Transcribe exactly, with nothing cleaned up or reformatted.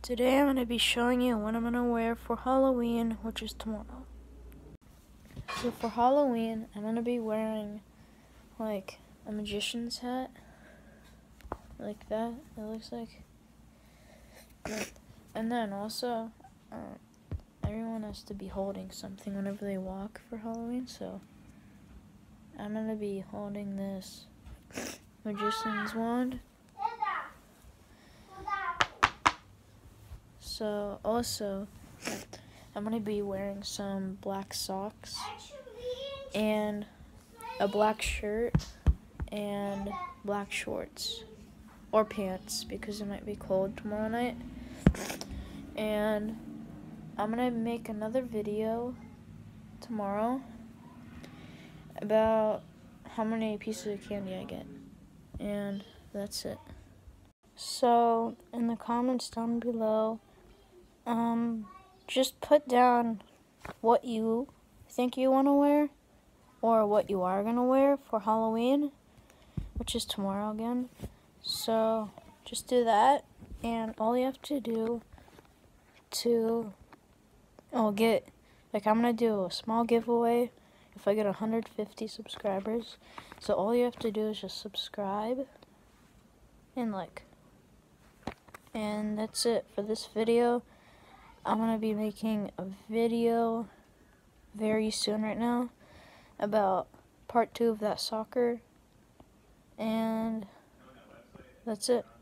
Today I'm going to be showing you what I'm going to wear for Halloween, which is tomorrow. So for Halloween, I'm going to be wearing like a magician's hat, like that, it looks like. And then also, um, everyone has to be holding something whenever they walk for Halloween, so I'm going to be holding this magician's wand. So also, I'm going to be wearing some black socks and a black shirt and black shorts or pants because it might be cold tomorrow night. And I'm going to make another video tomorrow about how many pieces of candy I get. And that's it. So in the comments down below, um, just put down what you think you want to wear or what you are going to wear for Halloween, which is tomorrow again. So just do that, and all you have to do to oh, get, like I'm going to do a small giveaway if I get one hundred fifty subscribers. So all you have to do is just subscribe and like, and that's it for this video. I'm going to be making a video very soon right now about part two of that soccer, and that's it.